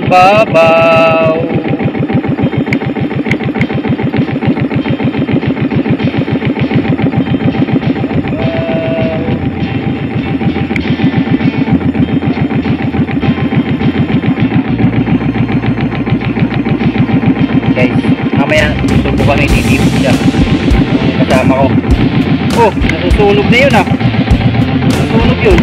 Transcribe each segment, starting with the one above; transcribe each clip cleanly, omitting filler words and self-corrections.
ibabaw. Guys, mamaya susubukan ng titipid siya kasama ko. Oh, nasusunog na yun ah. Nasusunog yun.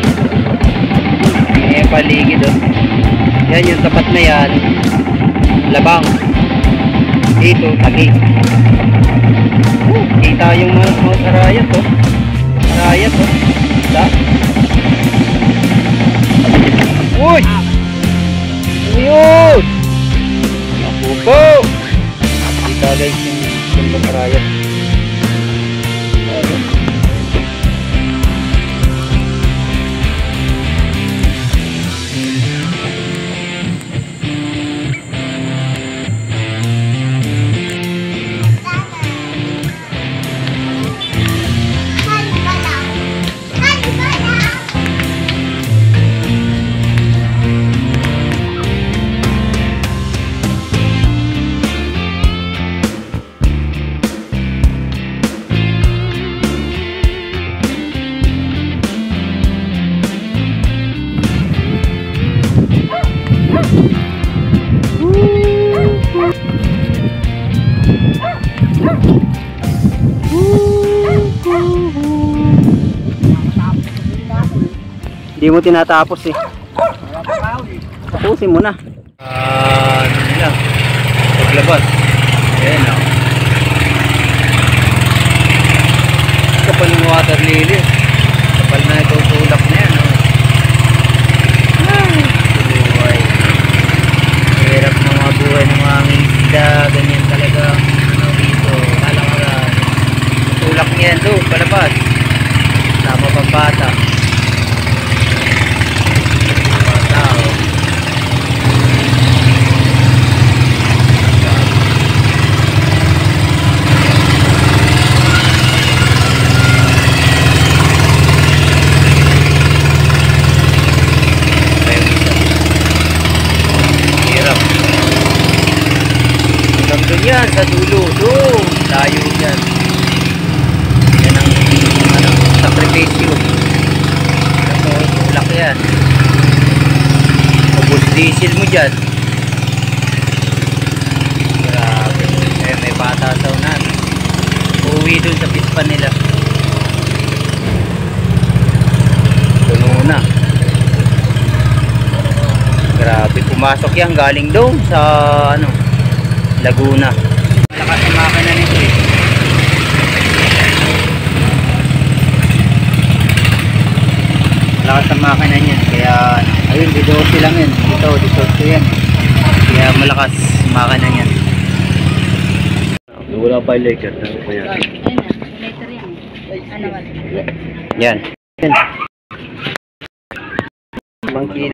May paligid oh. Yan yung tapat na yan, labang. Dito, tagi. Kita yung mga karayat oh. Karayat oh. Da. Uy! Ayun! Ako po! Kita guys yung mga karayat. Hindi mo tinatapos eh. Tapusin mo na. Ano lang. Paglabas. Ayan o. Kapal ng water lily. Kapal na ito tulak na yan. Buhay. Hirap ng mga buhay ng mga isda. Ganyan talaga. Ano dito. Kalakaran. Tulak niya yan doon. Palabas. Tama pang bata. Yan sa dulo, doon tayo yan. Yan ang sakripisyo. Ito, tulak yan. Ubus diesel mo dyan. Grabe. Eh, may bata sa unan. Uuwi doon sa pispan nila. Puno na. Grabe, pumasok yan galing doon sa ano, Laguna. Malakas ang makina nito eh. Malakas ang makina niyan. Kaya ayun, dito lang yan. Dito yan. Kaya malakas ang makina niyan. Wala pa yung leker. Yan. Bangkit.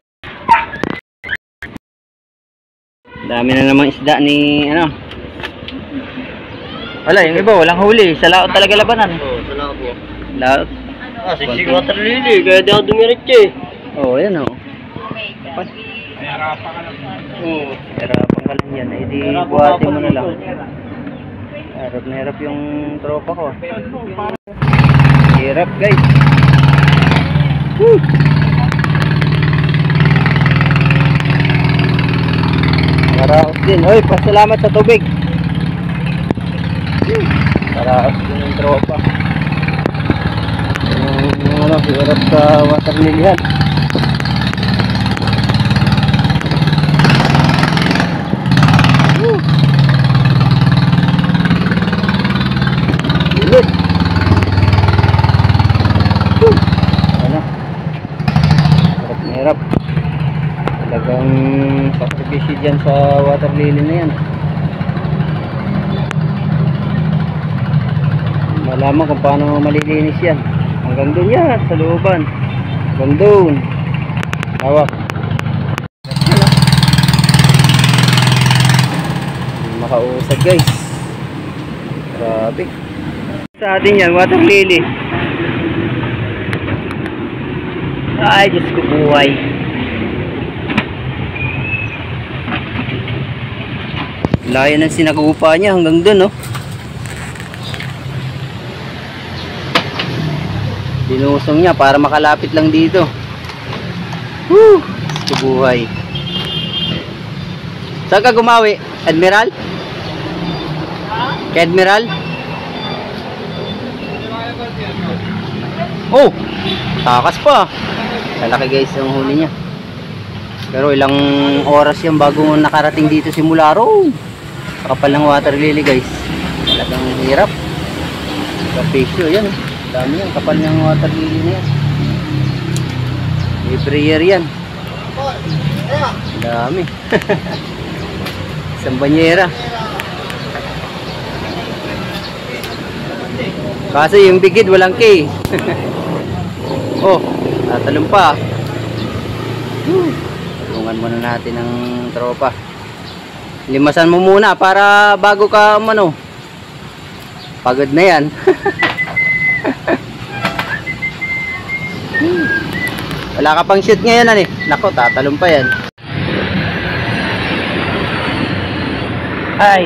Dami na namang isda ni ano. Wala, yung iba walang huli. Sa laot talaga labanan. Oo, sa laot po. Laot. Sisig water lily. Kaya di ako dumiretso eh. Oo, yan o. Hirapan ka lang. Oo. Hirapan ka lang yan. Eh di buhatin mo na lang. Hirap na hirap yung tropa ko. Hirap guys. Woo! Paraos din. Hoy, pasalamat sa tubig. Paraos din yung tropa. Ano, hirap sa water lily yan. Ulit. Ano? Hirap. Talagang sakripisyo dyan sa water lily na yan. Malaman kung paano malilinis yan. Hanggang doon yan, sa looban. Hanggang doon. Hawak. Makausap guys. Grabe. Sa atin yan, water lily. Ay, Diyos ko buhay. Layo ng sinagupa niya hanggang dun, no? Dinusong niya para makalapit lang dito. Woo! Buhay. Saan ka gumawi? Admiral? Kay Admiral? Oh! Takas pa. Lalaki guys ang huli niya. Pero ilang oras yan bago nakarating dito si Mularo. Sa kapal ng water lily guys. Talagang hirap. Kapesyo yan. Dami yan. Kapal ng water lily niya. Every year yan. Dami. Isang banyera. Kaso yung bigid walang K. Oh, tatalon pa. Tulungan muna natin ng tropa. Limasan mo muna para bago ka ano. Pagod na yan. Wala ka pang shoot ngayon ano eh. Nako, tatalon pa yan. Ay.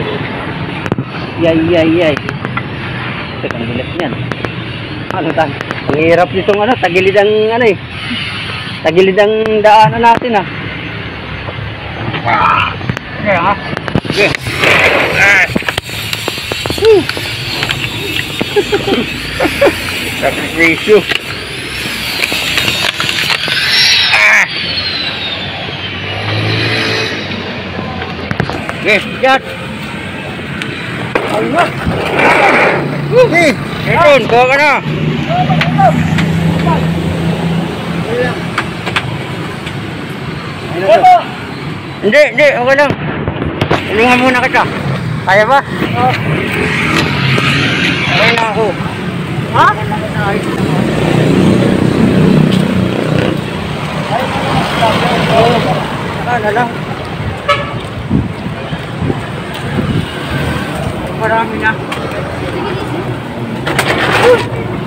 Yay. Ang bilis niyan. Ano tan? Ang hirap nitong ano, tagilid ang ano eh. Tagilid ang daanan natin ah. Okay ha. Okay. Sacrifice. Okay, sikat. Allah. Meron, bawa ka na. Hindi, okay lang. Tulungan muna kita. Kaya ba? Okay na ako. Ha? Saka na lang. Marami na.